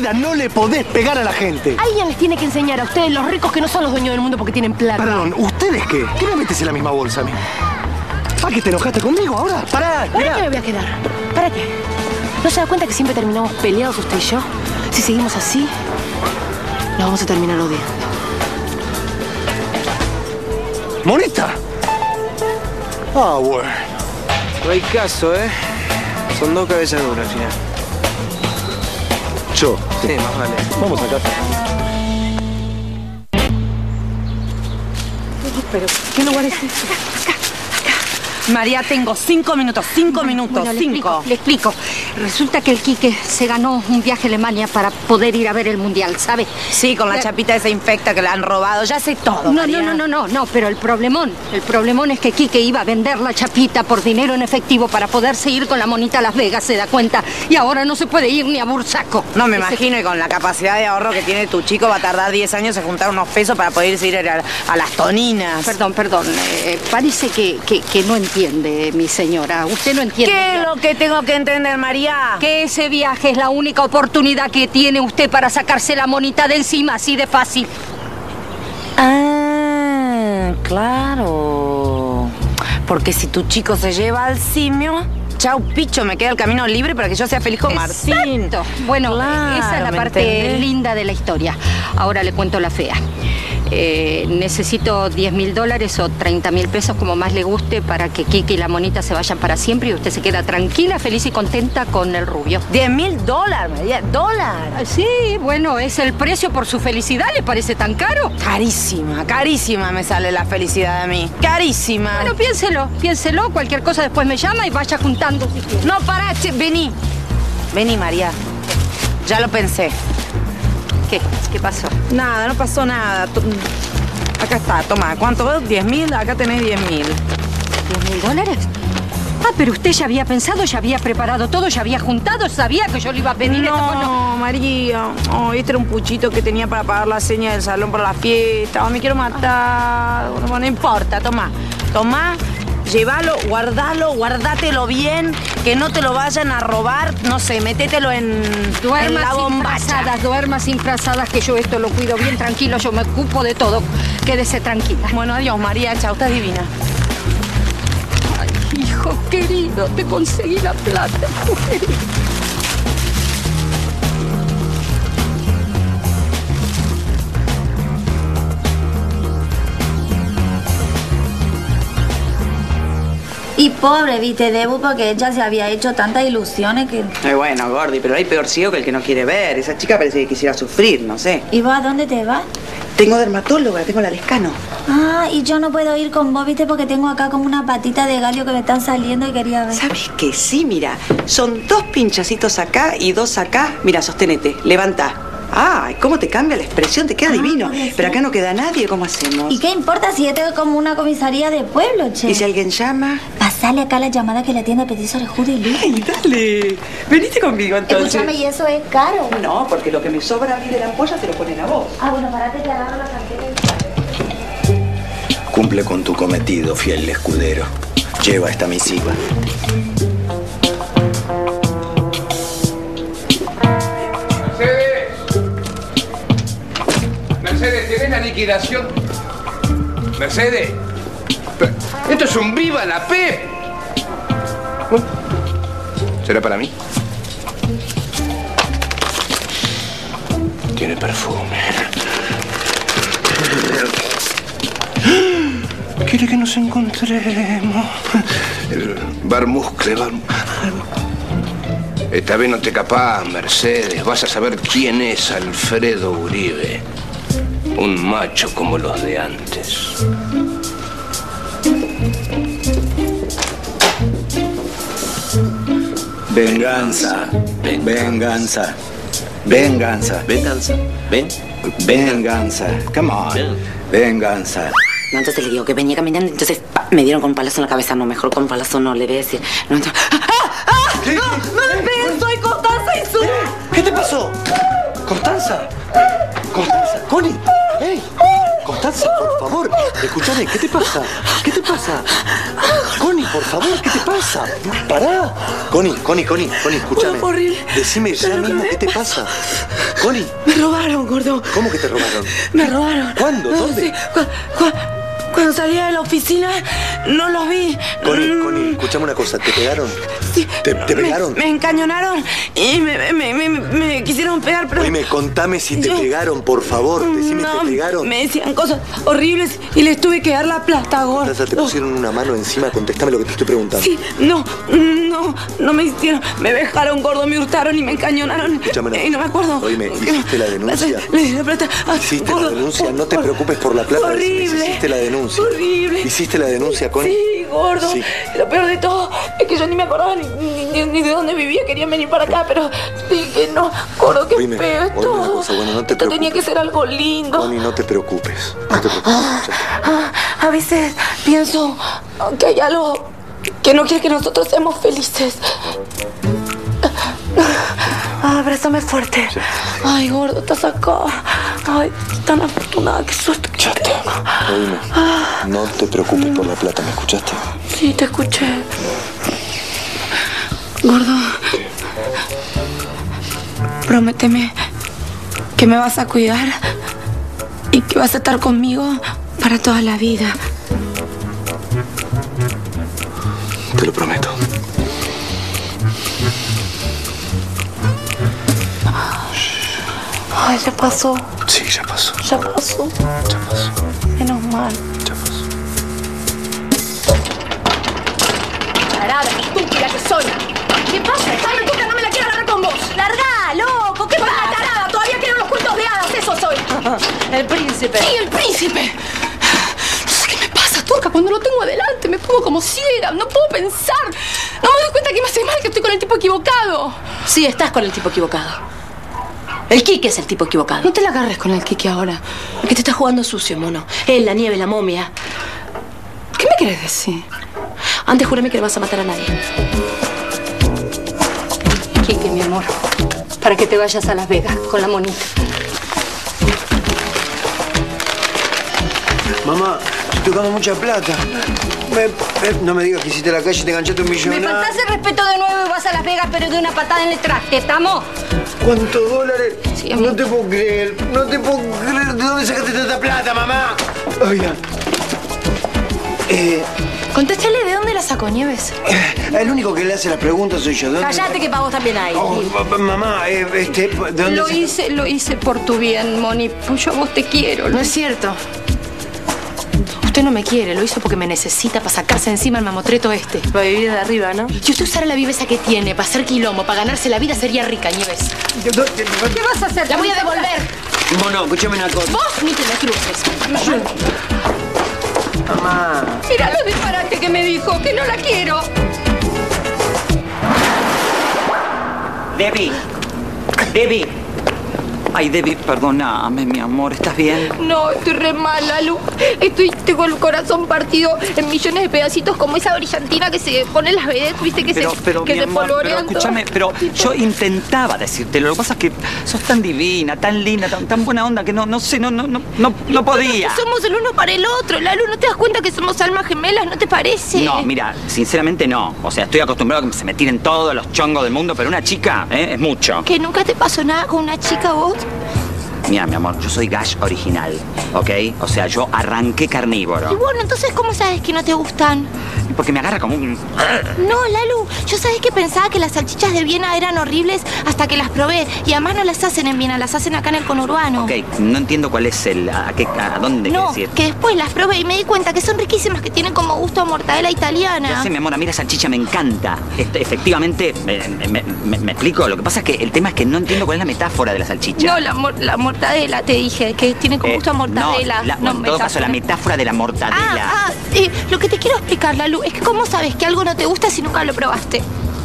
manera no le podés pegar a la gente. Alguien les tiene que enseñar a ustedes, los ricos, que no son los dueños del mundo porque tienen plata. Perdón, ¿ustedes qué? ¿Qué me metes en la misma bolsa a mí? ¿Ah, que te enojaste conmigo ahora? Pará, ¿Para qué me voy a quedar? ¿Para qué? ¿No se da cuenta que siempre terminamos peleados usted y yo? Si seguimos así, nos vamos a terminar odiando. ¿Monita? Ah, bueno. No hay caso, ¿eh? Son dos cabezas duras al final. Yo. Sí, más vale. Vamos a casa. Pero, ¿qué lugar es este? María, tengo 5 minutos, 5 minutos, Bueno, 5. Le explico. Resulta que el Quique se ganó un viaje a Alemania para poder ir a ver el Mundial, ¿sabe? Sí, con la chapita esa infecta que la han robado. Ya sé todo, María. No, pero el problemón es que Quique iba a vender la chapita por dinero en efectivo para poderse ir con la monita a Las Vegas, ¿se da cuenta? Y ahora no se puede ir ni a Bursaco. No me imagino, y con la capacidad de ahorro que tiene tu chico va a tardar 10 años en juntar unos pesos para poder ir a las toninas. Perdón, parece que no entiende, mi señora. Usted no entiende. ¿Qué es lo que tengo que entender, María? Que ese viaje es la única oportunidad que tiene usted para sacarse la monita de encima, así de fácil. Ah, claro. Porque si tu chico se lleva al simio, chau, picho, me queda el camino libre para que yo sea feliz con Martín. Exacto. Bueno, Claro, esa es la ¿me parte entendés? linda de la historia. Ahora le cuento la fea. Necesito $10.000 o 30.000 pesos, como más le guste, para que Kiki y la monita se vayan para siempre y usted se queda tranquila, feliz y contenta con el rubio. $10.000, María, dólares. Sí, bueno, es el precio por su felicidad. ¿Le parece tan caro? Carísima, carísima me sale la felicidad a mí. Carísima. Bueno, piénselo. Cualquier cosa después me llama y vaya juntando si quiere. No, pará, che, vení. Vení, María. Ya lo pensé. ¿Qué pasó? Nada, no pasó nada. Acá está, toma. ¿Cuánto ves? 10.000, acá tenés 10.000. ¿$10.000? Ah, pero usted ya había pensado, ya había preparado todo, ya había juntado, sabía que yo le iba a pedir esto. No, María. Oh, este era un puchito que tenía para pagar la seña del salón para la fiesta. Oh, me quiero matar. No importa, toma. Toma, llévalo, guardátelo bien, que no te lo vayan a robar. No sé, métetelo en la bombacha. Duerma sin frazadas, que yo esto lo cuido bien tranquilo, yo me ocupo de todo. Quédese tranquila. Bueno, adiós, María. Chao, estás divina. Hijo querido, te conseguí la plata. Y pobre, viste, Debu, porque ella se había hecho tantas ilusiones que... Bueno, Gordi, pero hay peor ciego que el que no quiere ver. Esa chica parece que quisiera sufrir, no sé. ¿Y vos a dónde te vas? Tengo dermatóloga, tengo la Lescano. Ah, y yo no puedo ir con vos, viste, porque tengo acá como una patita de galio que me están saliendo y quería ver. ¿Sabes qué? Sí, mira. Son 2 pinchacitos acá y 2 acá. Mira, sosténete, levanta. Ay, cómo te cambia la expresión, te queda divino. Pero acá no queda nadie, ¿cómo hacemos? ¿Y qué importa si esto es como una comisaría de pueblo, che? ¿Y si alguien llama? Pasale acá la llamada que le atiende a Petiso Orejudo y listo. Ay, dale. Veniste conmigo, entonces. Escúchame, ¿y eso es caro? No, porque lo que me sobra a mí de la ampolla te lo ponen a vos. Ah, bueno, parate que agarro la cartera y... Cumple con tu cometido, fiel escudero. Lleva esta misiva. Mercedes, ¿tenés la liquidación? Mercedes, esto es un viva la Pep. ¿Será para mí? Tiene perfume. Quiere que nos encontremos. Bar Muscle, bar... Esta vez no te capaz, Mercedes. Vas a saber quién es Alfredo Uribe. Un macho como los de antes. Venganza. Venganza. Venganza. Venganza. Ven. Venganza. Come on. Venganza. No, entonces le digo que venía caminando, entonces me dieron con un palazo en la cabeza. No, mejor con un palazo no, le voy a decir. No, entonces... ¿Qué? ¡No me peguen! ¡Soy Constanza y su... ¿Qué te pasó? ¿Constanza? ¿Constanza? ¿Connie? ¡Ey! Constanza, por favor. Escúchame, ¿qué te pasa? ¿Qué te pasa? Connie, por favor, ¿qué te pasa? Pará. Connie, escúchame. Horrible. Decime ya mismo qué te pasa. Connie. Me robaron, gordo. ¿Cómo que te robaron? Me robaron. ¿Cuándo? ¿Dónde? Sí, cuando salía de la oficina, no los vi. Connie, escuchame una cosa. ¿Te pegaron? Sí. ¿Te pegaron? Me encañonaron y me quisieron pegar, pero... Oíme, contame si te pegaron, por favor. Decime, no, ¿te pegaron? Me decían cosas horribles y les tuve que dar la plata, gordo. Constanza, ¿te pusieron una mano encima? Contestame lo que te estoy preguntando. Sí, no me hicieron. Me dejaron, gordo, me hurtaron y me encañonaron. Escúchame, Y no me acuerdo. Oíme, ¿hiciste la denuncia? Le di la plata. ¿Hiciste gordo, la denuncia? No te preocupes por la plata. Horrible. ¿Hiciste la denuncia? Horrible. ¿Hiciste la denuncia, Connie? Sí, gordo. Sí. Lo peor de todo es que yo ni me acordaba ni de dónde vivía. Querían venir para acá, pero dije, no, gordo, qué Oíme, feo oíme esto. una cosa, bueno, no te Esto preocupes. tenía que ser algo lindo. Connie, no te preocupes. No te preocupes. A veces pienso que hay algo que no quiere que nosotros seamos felices. Abrázame fuerte. Sí. Ay, gordo, estás acá. Ay, tan afortunada, qué suerte que te tengo. Oíme, no te preocupes por la plata, ¿me escuchaste? Sí, te escuché. Gordo, prométeme que me vas a cuidar y que vas a estar conmigo para toda la vida. Te lo prometo. Ay, ya pasó. Sí, ya pasó. Ya pasó. Ya pasó. Menos mal. Ya pasó. Tarada, qué estúpida que soy. ¿Qué pasa? Esta loca no me la quiero agarrar con vos. Larga, loco, ¿qué pasa? Soy una tarada, todavía quiero los cuentos de hadas, eso soy. El príncipe. Sí, el príncipe. No sé qué me pasa, Turca, cuando lo tengo adelante me pongo como ciega, no puedo pensar. No me doy cuenta que me hace mal, que estoy con el tipo equivocado. Sí, estás con el tipo equivocado. El Quique es el tipo equivocado. No te la agarres con el Quique ahora. Porque te está jugando sucio, mono. Él, la nieve, la momia. ¿Qué me querés decir? Antes júrame que no vas a matar a nadie. Quique, mi amor. Para que te vayas a Las Vegas con la monita. Mamá, estoy tocando mucha plata. No me digas que hiciste la calle y te enganchaste un millón. Me faltás el respeto de nuevo y vas a Las Vegas, pero de una patada en el traste, ¿estamos? ¿Cuántos dólares? Sí, no te puedo creer. No te puedo creer. ¿De dónde sacaste tanta plata, mamá? Oiga. Contéstale, ¿de dónde la sacó, Nieves? El único que le hace las preguntas soy yo. ¿De dónde? Cállate que para vos también hay. Oh, mamá, ¿de dónde Lo hice por tu bien, Moni. Pues yo a vos te quiero. No es cierto. Usted no me quiere, lo hizo porque me necesita para sacarse encima el mamotreto este. Para vivir de arriba, ¿no? Si usted usara la viveza que tiene para hacer quilombo, para ganarse la vida, sería rica, Nieves. ¿Qué vas a hacer? La voy a devolver. Mono, escúchame una cosa. Vos ni te me cruces. Mamá. Mira lo disparate que me dijo, que no la quiero. Debbie. Ay, Debbie, perdóname, mi amor. ¿Estás bien? No, estoy re mal, Lalu. Tengo el corazón partido en millones de pedacitos como esa brillantina que se pone en las vedettes, ¿viste? Que Pero, se mi amor, polvorean pero escúchame, todo. pero yo intentaba decírtelo. Lo que pasa es que sos tan divina, tan linda, tan buena onda que no sé, no podía. Que somos el uno para el otro, Lalu. ¿No te das cuenta que somos almas gemelas? ¿No te parece? No, mira, sinceramente no. O sea, estoy acostumbrado a que se me tiren todos los chongos del mundo, pero una chica, es mucho. ¿Que nunca te pasó nada con una chica vos? Mira, mi amor, yo soy Gash original, ¿ok? O sea, yo arranqué carnívoro. Y bueno, entonces, ¿cómo sabes que no te gustan? Porque me agarra como un... No, Lalu, yo sabes que pensaba que las salchichas de Viena eran horribles hasta que las probé. Y además no las hacen en Viena, las hacen acá en el conurbano. Ok, no entiendo cuál es a dónde No, quieres ir. que después las probé y me di cuenta que son riquísimas, que tienen como gusto a mortadela italiana. Ya sé, mi amor, a mí la salchicha me encanta. Efectivamente, me explico. Lo que pasa es que el tema es que no entiendo cuál es la metáfora de la salchicha. No, la mortadela, te dije, que tiene como gusto a mortadela. No, en todo caso, la metáfora de la mortadela. Lo que te quiero explicar, Lalu, es que ¿cómo sabes que algo no te gusta si nunca lo probaste?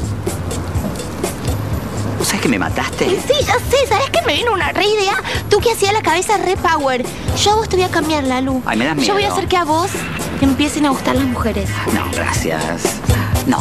¿Vos sabés que me mataste? Sí, ya sé, ¿sabes que me vino una re idea? Tú que hacías la cabeza re power. Yo a vos te voy a cambiar, Lalu. Ay, me das miedo. Yo voy a hacer que a vos te empiecen a gustar las mujeres. No, gracias. No.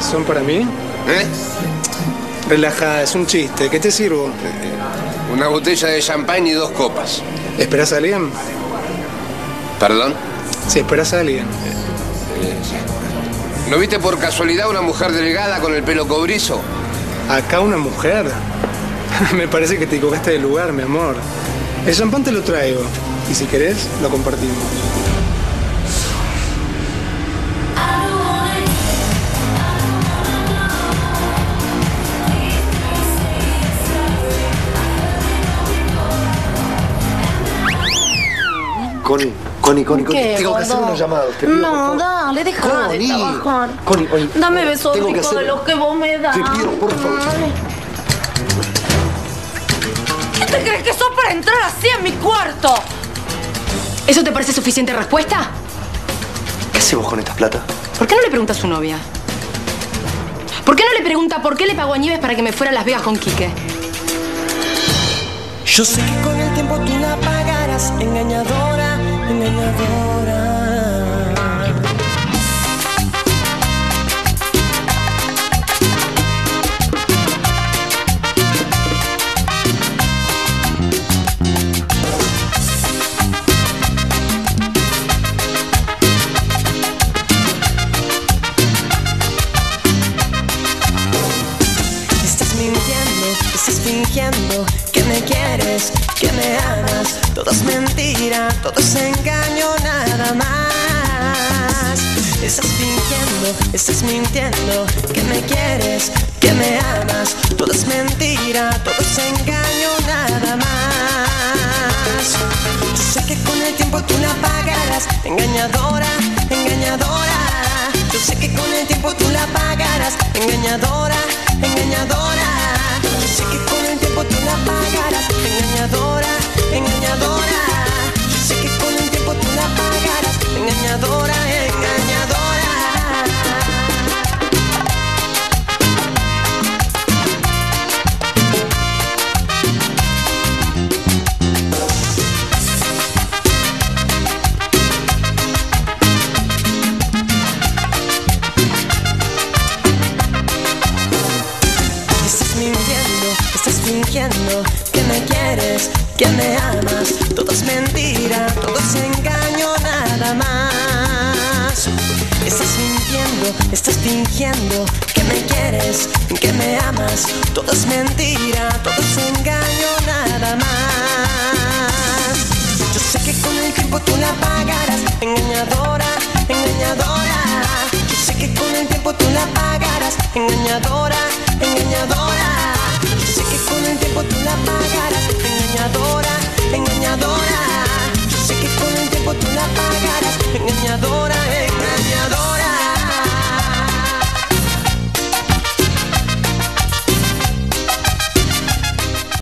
¿Son para mí? ¿Eh? Relajada, es un chiste. ¿Qué te sirvo? Una botella de champán y 2 copas. ¿Esperás a alguien? ¿Perdón? Sí, esperás a alguien. ¿No viste por casualidad una mujer delgada con el pelo cobrizo? ¿Acá una mujer? Me parece que te equivocaste de lugar, mi amor. El champán te lo traigo. Y si querés, lo compartimos. Connie, ¿Qué, tengo que hacer gordo? unos llamados. Te pido, por No, favor. dale, deja de Connie. trabajar. Connie, oye, Dame besos tengo que ricos de hacer- los que vos me das. Te pido, por favor. ¿Qué te crees que sos para entrar así en mi cuarto? ¿Eso te parece suficiente respuesta? ¿Qué haces vos con esta plata? ¿Por qué no le pregunta a su novia? ¿Por qué no le pregunta por qué le pagó a Nieves para que me fuera a Las Vegas con Quique? Yo sé que con el tiempo tú la pagarás, engañadora, engañadora. Estás fingiendo que me quieres, que me amas. Todo es mentira, todo es engaño, nada más. Estás mintiendo que me quieres, que me amas. Todo es mentira, todo es engaño, nada más. Yo sé que con el tiempo tú la pagarás, engañadora, engañadora. Yo sé que con el tiempo tú la pagarás, engañadora, engañadora. Yo sé que con el tiempo tú la pagarás, engañadora, engañadora. Yo sé que con el tiempo tú la pagarás, engañadora, engañadora. Estás fingiendo que me quieres, que me amas. Todo es mentira, todo es engaño, nada más. Estás fingiendo que me quieres, que me amas. Todo es mentira, todo es engaño, nada más. Yo sé que con el tiempo tú la pagarás, engañadora, engañadora. Yo sé que con el tiempo tú la pagarás, engañadora, engañadora. Yo sé que con el tiempo tú la pagarás, engañadora, engañadora. Yo sé que con el tiempo tú la pagarás, engañadora.